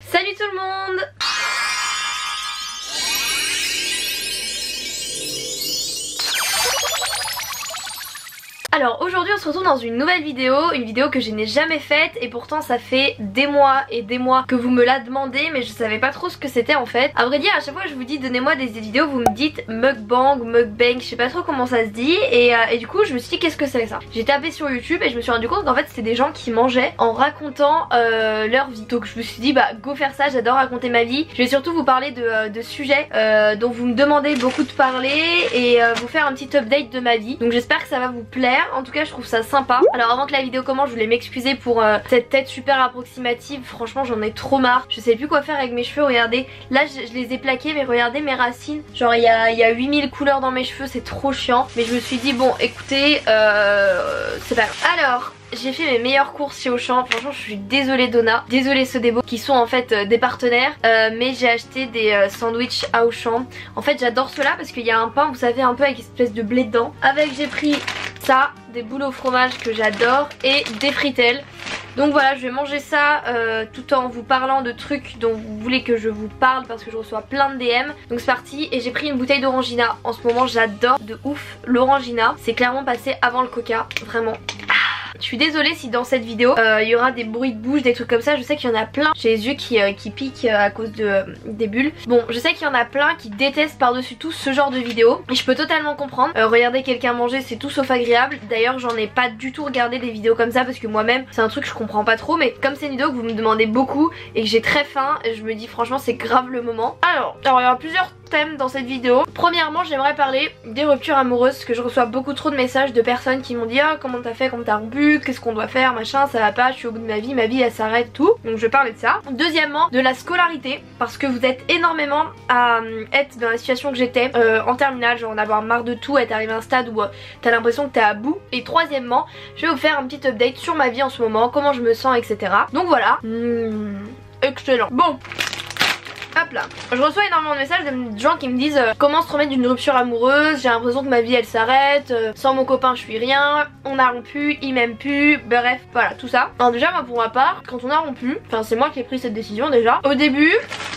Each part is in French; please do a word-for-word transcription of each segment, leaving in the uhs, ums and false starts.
Salut tout le monde! Alors aujourd'hui on se retrouve dans une nouvelle vidéo, une vidéo que je n'ai jamais faite et pourtant ça fait des mois et des mois que vous me la demandez mais je savais pas trop ce que c'était en fait. À vrai dire à chaque fois que je vous dis donnez-moi des vidéos vous me dites mukbang, mukbang, je sais pas trop comment ça se dit et, euh, et du coup je me suis dit qu'est-ce que c'est ça. J'ai tapé sur YouTube et je me suis rendu compte qu'en fait c'était des gens qui mangeaient en racontant euh, leur vie. Donc je me suis dit bah go faire ça, j'adore raconter ma vie. Je vais surtout vous parler de, euh, de sujets euh, dont vous me demandez beaucoup de parler et euh, vous faire un petit update de ma vie. Donc j'espère que ça va vous plaire. En tout cas je trouve ça sympa. Alors avant que la vidéo commence je voulais m'excuser pour euh, cette tête super approximative. Franchement j'en ai trop marre. Je sais plus quoi faire avec mes cheveux. Regardez là je, je les ai plaqués mais regardez mes racines. Genre il y a, y a huit mille couleurs dans mes cheveux, c'est trop chiant. Mais je me suis dit bon écoutez euh, c'est pas grave. Alors j'ai fait mes meilleures courses chez Auchan. Franchement je suis désolée Donna, désolée Sodebo qui sont en fait euh, des partenaires euh, mais j'ai acheté des euh, sandwichs à Auchan. En fait j'adore cela parce qu'il y a un pain vous savez un peu avec une espèce de blé dedans. Avec j'ai pris ça, des boules au fromage que j'adore et des fritelles. Donc voilà je vais manger ça euh, tout en vous parlant de trucs dont vous voulez que je vous parle parce que je reçois plein de D M. Donc c'est parti et j'ai pris une bouteille d'orangina. En ce moment j'adore de ouf l'orangina. C'est clairement passé avant le coca, vraiment. Je suis désolée si dans cette vidéo il euh, y aura des bruits de bouche, des trucs comme ça. Je sais qu'il y en a plein, j'ai les yeux qui, euh, qui piquent euh, à cause de, euh, des bulles. Bon je sais qu'il y en a plein qui détestent par dessus tout ce genre de vidéos et je peux totalement comprendre. euh, Regarder quelqu'un manger c'est tout sauf agréable. D'ailleurs j'en ai pas du tout regardé des vidéos comme ça parce que moi-même c'est un truc que je comprends pas trop. Mais comme c'est une vidéo que vous me demandez beaucoup et que j'ai très faim, je me dis franchement c'est grave le moment. Alors, alors il y aura plusieurs thèmes dans cette vidéo. Premièrement j'aimerais parler des ruptures amoureuses parce que je reçois beaucoup trop de messages de personnes qui m'ont dit ah comment t'as fait, comment t'as rompu, qu'est-ce qu'on doit faire, machin, ça va pas, je suis au bout de ma vie, ma vie elle s'arrête, tout. Donc je vais parler de ça. Deuxièmement de la scolarité parce que vous êtes énormément à euh, être dans la situation que j'étais euh, en terminale, genre en avoir marre de tout, être arrivé à un stade où euh, t'as l'impression que t'es à bout. Et troisièmement je vais vous faire un petit update sur ma vie en ce moment, comment je me sens etc. Donc voilà. Mmh, excellent. Bon. Hop là. Je reçois énormément de messages de gens qui me disent euh, comment se remettre d'une rupture amoureuse, j'ai l'impression que ma vie elle s'arrête, euh, sans mon copain je suis rien, on a rompu, il m'aime plus, bref voilà tout ça. Alors déjà moi pour ma part quand on a rompu, enfin c'est moi qui ai pris cette décision déjà. Au début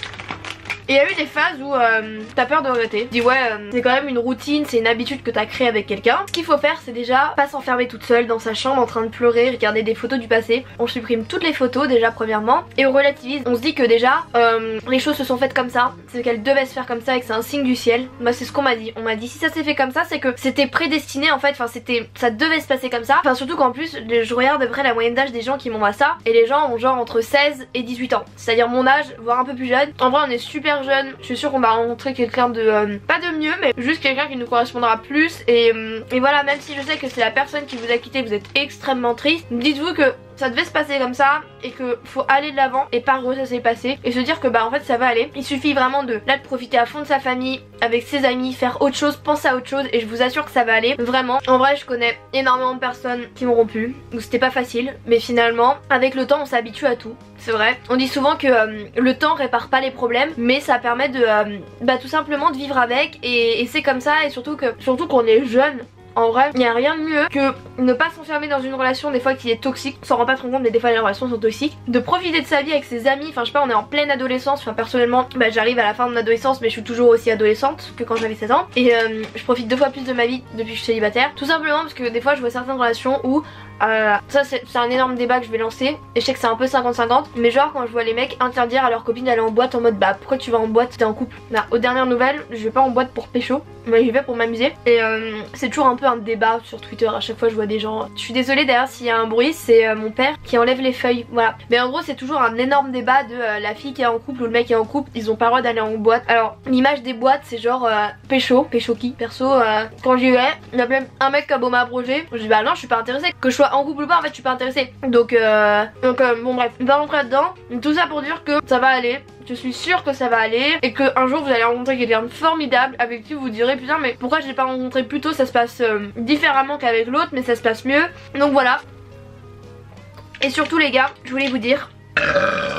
il y a eu des phases où euh, t'as peur de regretter. Tu dis ouais euh, c'est quand même une routine, c'est une habitude que t'as créée avec quelqu'un. Ce qu'il faut faire c'est déjà pas s'enfermer toute seule dans sa chambre en train de pleurer, regarder des photos du passé. On supprime toutes les photos déjà premièrement et on relativise. On se dit que déjà euh, les choses se sont faites comme ça, c'est qu'elles devaient se faire comme ça et que c'est un signe du ciel. Moi c'est ce qu'on m'a dit. On m'a dit si ça s'est fait comme ça c'est que c'était prédestiné en fait, enfin c'était ça devait se passer comme ça. Enfin surtout qu'en plus je regarde après la moyenne d'âge des gens qui m'envoient ça et les gens ont genre entre seize et dix-huit ans. C'est à dire mon âge voire un peu plus jeune. En vrai on est super jeune, je suis sûre qu'on va rencontrer quelqu'un de euh, pas de mieux mais juste quelqu'un qui nous correspondra plus et, euh, et voilà même si je sais que c'est la personne qui vous a quitté, vous êtes extrêmement triste, dites-vous que ça devait se passer comme ça et que faut aller de l'avant et pas re ça s'est passé et se dire que bah en fait ça va aller. Il suffit vraiment de là de profiter à fond de sa famille, avec ses amis, faire autre chose, penser à autre chose et je vous assure que ça va aller vraiment. En vrai je connais énormément de personnes qui m'ont rompu où c'était pas facile mais finalement avec le temps on s'habitue à tout. C'est vrai, on dit souvent que euh, le temps répare pas les problèmes mais ça permet de euh, bah tout simplement de vivre avec et, et c'est comme ça et surtout que surtout qu'on est jeune. En vrai, il n'y a rien de mieux que ne pas s'enfermer dans une relation des fois qui est toxique. On s'en rend pas trop compte mais des fois les relations sont toxiques. De profiter de sa vie avec ses amis, enfin je sais pas on est en pleine adolescence. Enfin personnellement bah, j'arrive à la fin de mon adolescence mais je suis toujours aussi adolescente que quand j'avais seize ans. Et euh, je profite deux fois plus de ma vie depuis que je suis célibataire. Tout simplement parce que des fois je vois certaines relations où Euh, ça c'est un énorme débat que je vais lancer et je sais que c'est un peu cinquante cinquante mais genre quand je vois les mecs interdire à leur copine d'aller en boîte en mode bah pourquoi tu vas en boîte, t'es en couple. Bah aux dernières nouvelles je vais pas en boîte pour pécho mais j'y vais pour m'amuser et euh, c'est toujours un peu un débat sur Twitter. À chaque fois je vois des gens, je suis désolée d'ailleurs s'il y a un bruit, c'est euh, mon père qui enlève les feuilles, voilà. Mais en gros c'est toujours un énorme débat de euh, la fille qui est en couple ou le mec qui est en couple, ils ont pas le droit d'aller en boîte. Alors l'image des boîtes c'est genre euh, pécho, pécho qui perso euh, quand j'y vais il y a même un mec qui a beau m'abroger, je dis bah non je suis pas intéressée, que je sois en couple ou pas en fait je suis pas intéressée. Donc euh, donc euh, bon bref, on va rentrer là-dedans. Tout ça pour dire que ça va aller. Je suis sûre que ça va aller et que un jour vous allez rencontrer quelqu'un de formidable avec qui vous direz putain mais pourquoi j'ai pas rencontré plus tôt, ça se passe euh, différemment qu'avec l'autre mais ça se passe mieux. Donc voilà. Et surtout les gars, je voulais vous dire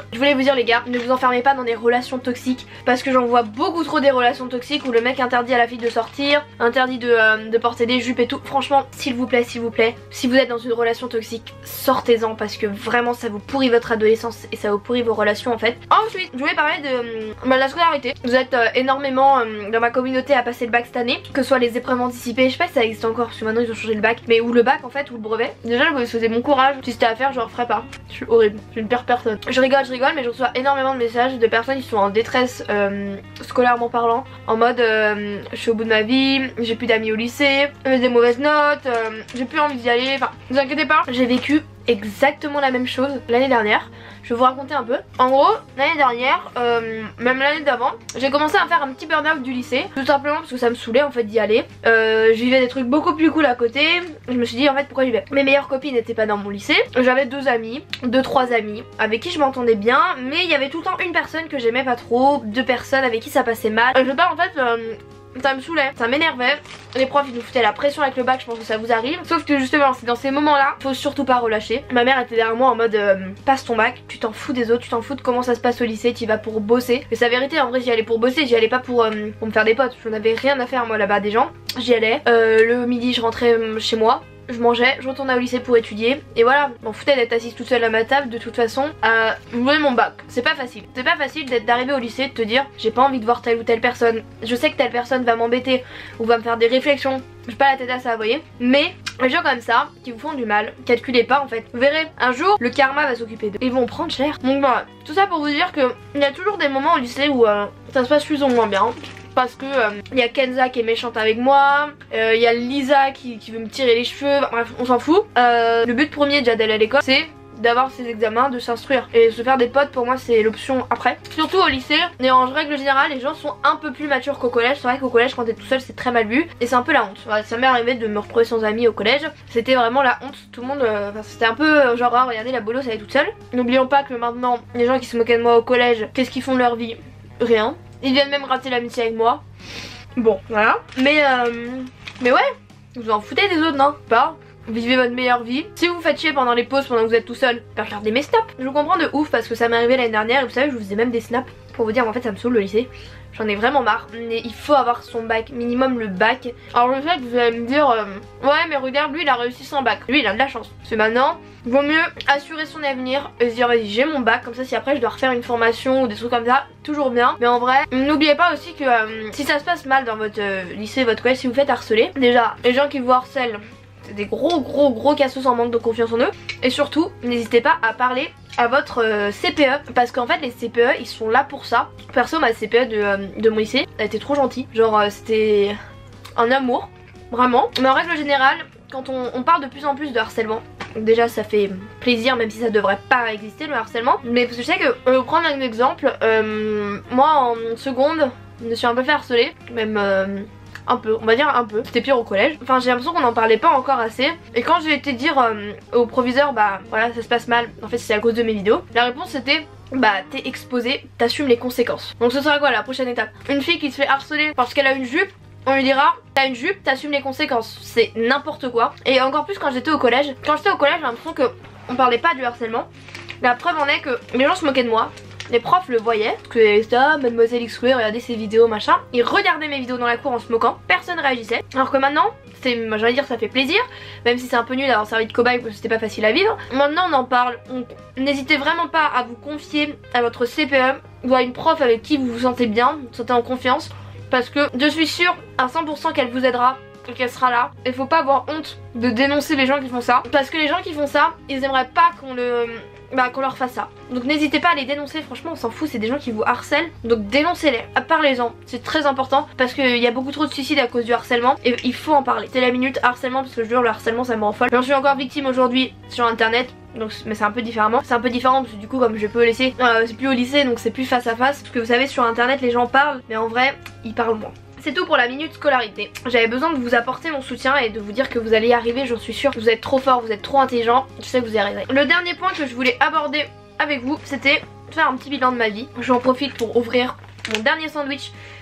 Je voulais vous dire les gars, ne vous enfermez pas dans des relations toxiques parce que j'en vois beaucoup trop des relations toxiques où le mec interdit à la fille de sortir, interdit de, euh, de porter des jupes et tout. Franchement, s'il vous plaît, s'il vous plaît, si vous êtes dans une relation toxique, sortez-en parce que vraiment ça vous pourrit votre adolescence et ça vous pourrit vos relations en fait. Ensuite, je voulais parler de euh, bah, la scolarité. Vous êtes euh, énormément euh, dans ma communauté à passer le bac cette année, que ce soit les épreuves anticipées, je sais pas si ça existe encore parce que maintenant ils ont changé le bac, mais ou le bac en fait, ou le brevet. Déjà je vous souhaiter bon courage, si c'était à faire je le referais pas. Je suis horrible, je suis une pire personne. Je rigole, je rigole, mais je reçois énormément de messages de personnes qui sont en détresse euh, scolairement parlant, en mode euh, je suis au bout de ma vie, j'ai plus d'amis au lycée, j'ai des mauvaises notes, euh, j'ai plus envie d'y aller, enfin ne vous inquiétez pas, j'ai vécu exactement la même chose l'année dernière. Je vais vous raconter un peu. En gros, l'année dernière, euh, même l'année d'avant, j'ai commencé à faire un petit burn-out du lycée. Tout simplement parce que ça me saoulait en fait d'y aller. Euh, je vivais des trucs beaucoup plus cool à côté. Je me suis dit en fait pourquoi j'y vais. Mes meilleures copines n'étaient pas dans mon lycée. J'avais deux amis, deux trois amis avec qui je m'entendais bien. Mais il y avait tout le temps une personne que j'aimais pas trop, deux personnes avec qui ça passait mal. Je sais pas en fait... Euh, ça me saoulait, ça m'énervait. Les profs ils nous foutaient la pression avec le bac, je pense que ça vous arrive. Sauf que justement c'est dans ces moments là, faut surtout pas relâcher. Ma mère était derrière moi en mode euh, passe ton bac, tu t'en fous des autres, tu t'en fous de comment ça se passe au lycée, tu y vas pour bosser. Mais c'est la vérité, en vrai j'y allais pour bosser, j'y allais pas pour, euh, pour me faire des potes. J'en avais rien à faire moi là-bas des gens. J'y allais, euh, le midi je rentrais chez moi, je mangeais, je retournais au lycée pour étudier et voilà, m'en foutais d'être assise toute seule à ma table de toute façon à jouer mon bac. C'est pas facile, c'est pas facile d'arriver au lycée, de te dire j'ai pas envie de voir telle ou telle personne, je sais que telle personne va m'embêter ou va me faire des réflexions, j'ai pas la tête à ça, vous voyez. Mais les gens comme ça qui vous font du mal, calculez pas en fait, vous verrez un jour le karma va s'occuper d'eux, ils vont prendre cher. Donc voilà, tout ça pour vous dire que il y a toujours des moments au lycée où euh, ça se passe plus ou moins bien. Parce que il euh, y a Kenza qui est méchante avec moi, il euh, y a Lisa qui, qui veut me tirer les cheveux, bref on s'en fout. Euh, le but premier déjà d'aller à l'école c'est d'avoir ses examens, de s'instruire. Et se faire des potes pour moi c'est l'option après. Surtout au lycée, et en règle générale les gens sont un peu plus matures qu'au collège. C'est vrai qu'au collège quand t'es tout seul c'est très mal vu et c'est un peu la honte. Ouais, ça m'est arrivé de me retrouver sans amis au collège. C'était vraiment la honte, tout le monde, euh, c'était un peu euh, genre ah, regardez la bolosse elle est toute seule. N'oublions pas que maintenant les gens qui se moquaient de moi au collège, qu'est-ce qu'ils font de leur vie? Rien. Ils viennent même rater l'amitié avec moi. Bon, voilà. Mais euh, mais ouais, vous en foutez des autres, non? Pas. Vivez votre meilleure vie. Si vous vous faites chier pendant les pauses, pendant que vous êtes tout seul, bah regardez mes snaps. Je vous comprends de ouf parce que ça m'est arrivé l'année dernière et vous savez, je vous faisais même des snaps pour vous dire en fait ça me saoule le lycée. J'en ai vraiment marre. Mais il faut avoir son bac, minimum le bac. Alors je sais que vous allez me dire euh, ouais mais regarde lui il a réussi sans bac. Lui il a de la chance. Parce que maintenant, vaut mieux assurer son avenir et se dire vas-y j'ai mon bac, comme ça si après je dois refaire une formation ou des trucs comme ça, toujours bien. Mais en vrai, n'oubliez pas aussi que euh, si ça se passe mal dans votre euh, lycée, votre collège, si vous faites harceler, déjà les gens qui vous harcèlent, c'est des gros gros gros cassos en manque de confiance en eux. Et surtout, n'hésitez pas à parler à votre euh, C P E parce qu'en fait les C P E ils sont là pour ça. Perso ma C P E de, euh, de mon lycée elle était trop gentille, genre euh, c'était un amour, vraiment. Mais en règle générale quand on, on parle de plus en plus de harcèlement, déjà ça fait plaisir même si ça devrait pas exister le harcèlement. Mais parce que je sais que, euh, pour prendre un exemple, euh, moi en seconde je me suis un peu fait harceler, même... Euh, un peu, on va dire un peu, c'était pire au collège. Enfin j'ai l'impression qu'on n'en parlait pas encore assez. Et quand j'ai été dire euh, au proviseur bah voilà ça se passe mal, en fait c'est à cause de mes vidéos, la réponse c'était bah t'es exposé, t'assumes les conséquences. Donc ce sera quoi la prochaine étape? Une fille qui se fait harceler parce qu'elle a une jupe, on lui dira t'as une jupe, t'assumes les conséquences. C'est n'importe quoi. Et encore plus quand j'étais au collège. Quand j'étais au collège j'ai l'impression que on parlait pas du harcèlement. La preuve en est que les gens se moquaient de moi. Les profs le voyaient, parce que c'était ah, Mademoiselle X Q, regardez ses vidéos machin. Ils regardaient mes vidéos dans la cour en se moquant, personne réagissait. Alors que maintenant, c'est, j'allais dire ça fait plaisir, même si c'est un peu nul d'avoir servi de cobaye parce que c'était pas facile à vivre. Maintenant on en parle, n'hésitez vraiment pas à vous confier à votre C P E ou à une prof avec qui vous vous sentez bien, vous vous sentez en confiance. Parce que je suis sûre à cent pour cent qu'elle vous aidera, qu'elle sera là. Il faut pas avoir honte de dénoncer les gens qui font ça. Parce que les gens qui font ça, ils aimeraient pas qu'on le... bah qu'on leur fasse ça. Donc n'hésitez pas à les dénoncer, franchement on s'en fout, c'est des gens qui vous harcèlent. Donc dénoncez-les, parlez-en, c'est très important parce qu'il y a beaucoup trop de suicides à cause du harcèlement et il faut en parler. C'est la minute harcèlement parce que je jure le harcèlement ça me rend folle. J'en suis encore victime aujourd'hui sur internet. Donc, mais c'est un peu différemment. C'est un peu différent parce que du coup comme je peux laisser, euh, c'est plus au lycée donc c'est plus face à face. Parce que vous savez sur internet les gens parlent mais en vrai ils parlent moins. C'est tout pour la minute scolarité. J'avais besoin de vous apporter mon soutien et de vous dire que vous allez y arriver, j'en suis sûre. Vous êtes trop fort, vous êtes trop intelligent, je sais que vous y arriverez. Le dernier point que je voulais aborder avec vous, c'était faire un petit bilan de ma vie. J'en profite pour ouvrir mon dernier sandwich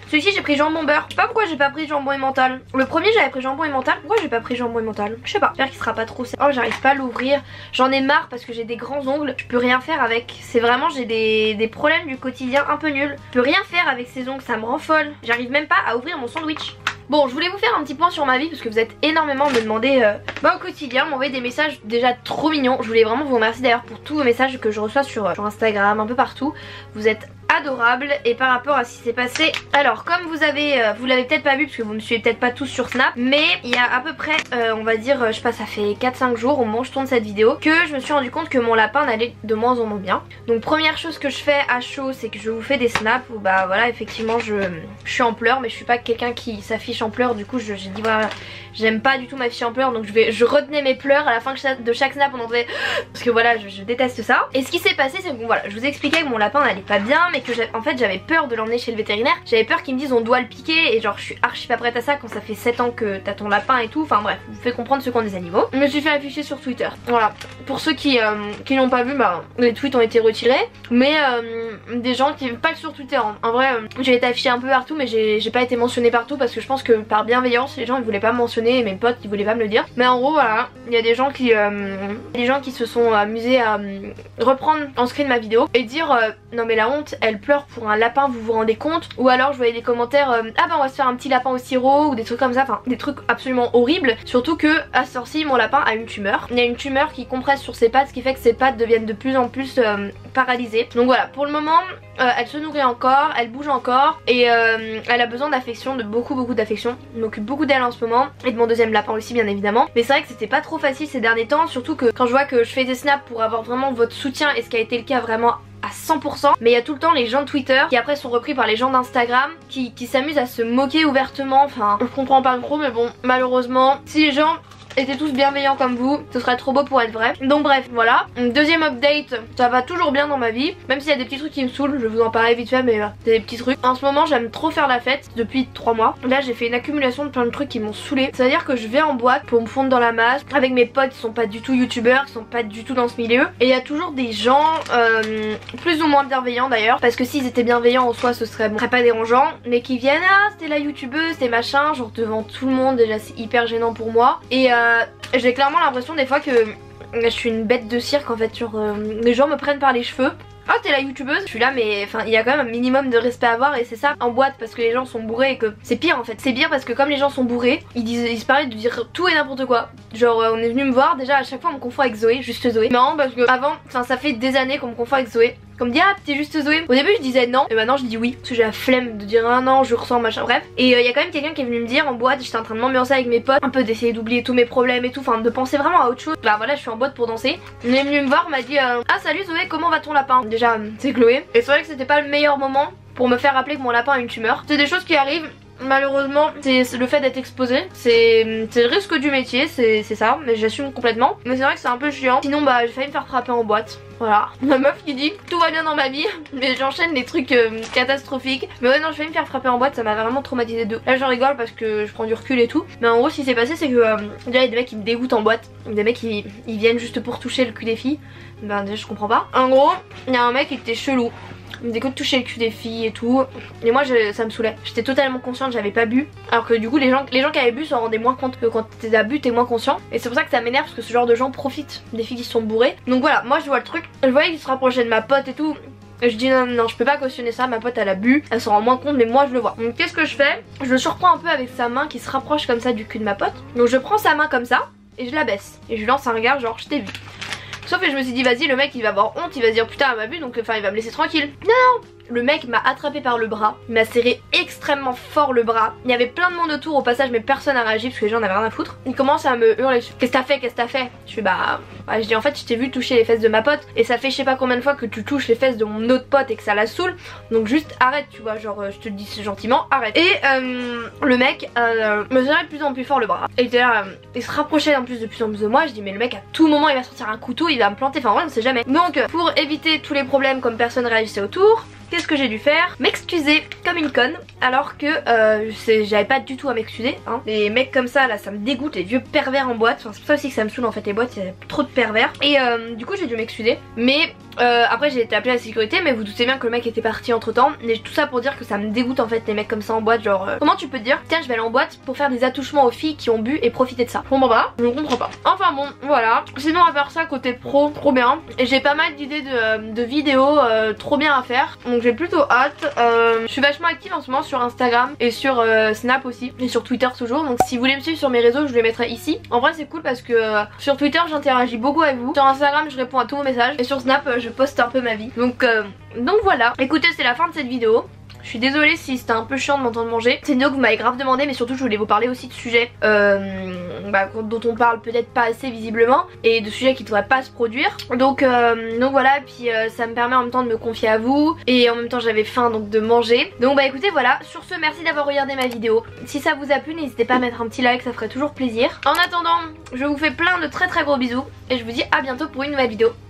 Celui-ci j'ai pris jambon beurre. Je sais pas pourquoi j'ai pas pris jambon emmental. Le premier j'avais pris jambon emmental. Pourquoi j'ai pas pris jambon emmental? Je sais pas. J'espère qu'il sera pas trop. Oh j'arrive pas à l'ouvrir. J'en ai marre parce que j'ai des grands ongles. Je peux rien faire avec. C'est vraiment j'ai des, des problèmes du quotidien un peu nuls. Je peux rien faire avec ces ongles. Ça me rend folle. J'arrive même pas à ouvrir mon sandwich. Bon, je voulais vous faire un petit point sur ma vie parce que vous êtes énormément à me demander euh, bah, au quotidien, m'envoyer des messages déjà trop mignons. Je voulais vraiment vous remercier d'ailleurs pour tous vos messages que je reçois sur, euh, sur Instagram, un peu partout. Vous êtes adorable. Et par rapport à ce qui s'est passé, alors comme vous avez euh, vous l'avez peut-être pas vu parce que vous me suivez peut-être pas tous sur Snap, mais il y a à peu près euh, on va dire, je sais pas, ça fait quatre cinq jours au moment où je tourne cette vidéo que je me suis rendu compte que mon lapin n'allait de moins en moins bien. Donc première chose que je fais à chaud, c'est que je vous fais des snaps où bah voilà, effectivement je, je suis en pleurs, mais je suis pas quelqu'un qui s'affiche en pleurs. Du coup j'ai dit voilà, j'aime pas du tout m'afficher en pleurs, donc je vais je retenais mes pleurs à la fin de chaque snap. On entendait parce que voilà, je, je déteste ça. Et ce qui s'est passé, c'est que bon, voilà, je vous expliquais que mon lapin n'allait pas bien, mais que en fait j'avais peur de l'emmener chez le vétérinaire. J'avais peur qu'ils me disent on doit le piquer, et genre je suis archi pas prête à ça quand ça fait sept ans que t'as ton lapin et tout. Enfin bref, je vous fais comprendre ce qu'ont des animaux. Je me suis fait afficher sur Twitter. Voilà, pour ceux qui, euh, qui n'ont pas vu, bah les tweets ont été retirés, mais euh, des gens qui pas que sur Twitter, hein. En vrai euh, j'ai été affichée un peu partout, mais j'ai pas été mentionnée partout parce que je pense que par bienveillance les gens ils voulaient pas me mentionner, et mes potes ils voulaient pas me le dire. Mais en gros voilà, il y a des gens qui euh, des gens qui se sont amusés à euh, reprendre en screen ma vidéo et dire euh, non mais la honte, elle pleure pour un lapin, vous vous rendez compte? Ou alors je voyais des commentaires euh, ah bah on va se faire un petit lapin au sirop, ou des trucs comme ça, enfin des trucs absolument horribles. Surtout que à ce heure-ci mon lapin a une tumeur. Il y a une tumeur qui compresse sur ses pattes, ce qui fait que ses pattes deviennent de plus en plus euh, paralysées. Donc voilà, pour le moment euh, elle se nourrit encore, elle bouge encore, et euh, elle a besoin d'affection, de beaucoup beaucoup d'affection. Je m'occupe beaucoup d'elle en ce moment, et de mon deuxième lapin aussi bien évidemment. Mais c'est vrai que c'était pas trop facile ces derniers temps, surtout que quand je vois que je fais des snaps pour avoir vraiment votre soutien, et ce qui a été le cas vraiment à cent pour cent, mais il y a tout le temps les gens de Twitter qui après sont repris par les gens d'Instagram qui, qui s'amusent à se moquer ouvertement. Enfin je comprends pas trop, mais bon malheureusement si les gens étaient tous bienveillants comme vous, ce serait trop beau pour être vrai. Donc bref, voilà. Deuxième update, ça va toujours bien dans ma vie, même s'il y a des petits trucs qui me saoulent, je vais vous en parler vite fait, mais voilà, c'est des petits trucs. En ce moment j'aime trop faire la fête depuis trois mois. Là j'ai fait une accumulation de plein de trucs qui m'ont saoulé. C'est à dire que je vais en boîte pour me fondre dans la masse avec mes potes qui sont pas du tout youtubeurs, qui sont pas du tout dans ce milieu, et il y a toujours des gens euh, plus ou moins bienveillants d'ailleurs, parce que s'ils étaient bienveillants en soi ce serait, bon, serait pas dérangeant, mais qui viennent ah c'était la youtubeuse, c'était machin, genre devant tout le monde, déjà c'est hyper gênant pour moi. Et euh, j'ai clairement l'impression des fois que je suis une bête de cirque en fait, genre euh, les gens me prennent par les cheveux. Ah t'es la youtubeuse? Je suis là, mais enfin il y a quand même un minimum de respect à avoir, et c'est ça en boîte parce que les gens sont bourrés, et que c'est pire en fait. C'est pire parce que comme les gens sont bourrés, ils disent, ils se permettent de dire tout et n'importe quoi. Genre euh, on est venu me voir, déjà à chaque fois on me confond avec Zoé, juste Zoé. Marrant parce que avant, enfin ça fait des années qu'on me confond avec Zoé. Qu'on me dit ah t'es juste Zoé. Au début je disais non, et maintenant je dis oui parce que j'ai la flemme de dire ah non je ressens machin, bref. Et il euh, y a quand même quelqu'un qui est venu me dire en boîte, j'étais en train de m'ambiancer avec mes potes, un peu d'essayer d'oublier tous mes problèmes et tout, enfin de penser vraiment à autre chose. Bah voilà, je suis en boîte pour danser. Il est venu me voir, m'a dit euh, ah salut Zoé, comment va ton lapin? Déjà c'est Chloé. Et c'est vrai que c'était pas le meilleur moment pour me faire rappeler que mon lapin a une tumeur. C'est des choses qui arrivent. Malheureusement c'est le fait d'être exposé, c'est le risque du métier, c'est ça, mais j'assume complètement. Mais c'est vrai que c'est un peu chiant. Sinon bah j'ai failli me faire frapper en boîte. Voilà, la meuf qui dit tout va bien dans ma vie, mais j'enchaîne les trucs euh, catastrophiques. Mais ouais non, je vais me faire frapper en boîte, ça m'a vraiment traumatisé de. Là j'en rigole parce que je prends du recul et tout. Mais en gros ce qui s'est passé c'est que euh, déjà il y a des mecs qui me dégoûtent en boîte. Des mecs qui ils viennent juste pour toucher le cul des filles. Ben déjà je comprends pas. En gros il y a un mec qui était chelou. Il me dégoûte de toucher le cul des filles et tout. Et moi je, ça me saoulait. J'étais totalement consciente, j'avais pas bu. Alors que du coup les gens, les gens qui avaient bu s'en rendaient moins compte que quand t'as bu t'es moins conscient. Et c'est pour ça que ça m'énerve, parce que ce genre de gens profitent des filles qui sont bourrées. Donc voilà, moi je vois le truc. Je voyais qu'il se rapprochait de ma pote et tout. Et je dis non, non, non, je peux pas cautionner ça, ma pote elle a bu, elle s'en rend moins compte, mais moi je le vois. Donc qu'est-ce que je fais? Je le surprends un peu avec sa main qui se rapproche comme ça du cul de ma pote. Donc je prends sa main comme ça et je la baisse. Et je lui lance un regard genre je t'ai vu. Sauf que je me suis dit vas-y, le mec il va avoir honte, il va se dire putain elle m'a vu, donc enfin il va me laisser tranquille. Non, non, le mec m'a attrapé par le bras, il m'a serré extrêmement fort le bras. Il y avait plein de monde autour au passage, mais personne n'a réagi parce que les gens n'avaient rien à foutre. Il commence à me hurler dessus. Qu'est-ce que t'as fait? Qu'est-ce que t'as fait? Je suis bah, bah je dis en fait je t'ai vu toucher les fesses de ma pote, et ça fait je sais pas combien de fois que tu touches les fesses de mon autre pote et que ça la saoule, donc juste arrête, tu vois, genre je te le dis gentiment, arrête. Et euh, le mec euh, me serrait de plus en plus fort le bras, et il, euh, il se rapprochait en plus de plus en plus de moi. Je dis mais le mec à tout moment il va sortir un couteau, il va me planter, enfin ouais on sait jamais. Donc pour éviter tous les problèmes comme personne réagissait autour, qu'est-ce que j'ai dû faire? M'excuser comme une conne, alors que euh, j'avais pas du tout à m'excuser, hein. Les mecs comme ça là ça me dégoûte, les vieux pervers en boîte, enfin, c'est pour ça aussi que ça me saoule en fait les boîtes, il y a trop de pervers. Et euh, du coup j'ai dû m'excuser, mais euh, Après j'ai été appelée à la sécurité, mais vous doutez bien que le mec était parti entre temps. Mais tout ça pour dire que ça me dégoûte en fait les mecs comme ça en boîte. Genre euh, comment tu peux te dire tiens je vais aller en boîte pour faire des attouchements aux filles qui ont bu et profiter de ça. Je comprends pas, je comprends pas. Enfin bon voilà. Sinon à part ça côté pro trop bien. Et j'ai pas mal d'idées de, de vidéos euh, trop bien à faire. Donc j'ai plutôt hâte. euh, Je suis vachement active en ce moment sur Instagram et sur euh, Snap aussi. Et sur Twitter toujours. Donc si vous voulez me suivre sur mes réseaux je les mettrai ici. En vrai c'est cool parce que euh, sur Twitter j'interagis beaucoup avec vous. Sur Instagram je réponds à tous vos messages. Et sur Snap euh, je poste un peu ma vie. Donc, euh, donc voilà. Écoutez c'est la fin de cette vidéo. Je suis désolée si c'était un peu chiant de m'entendre manger. C'est une vidéo que vous m'avez grave demandé, mais surtout je voulais vous parler aussi de sujets euh, bah, dont on parle peut-être pas assez visiblement et de sujets qui devraient pas se produire. Donc, euh, donc voilà, et puis euh, ça me permet en même temps de me confier à vous et en même temps j'avais faim donc de manger. Donc bah écoutez voilà, sur ce merci d'avoir regardé ma vidéo. Si ça vous a plu n'hésitez pas à mettre un petit like, ça ferait toujours plaisir. En attendant je vous fais plein de très très gros bisous et je vous dis à bientôt pour une nouvelle vidéo.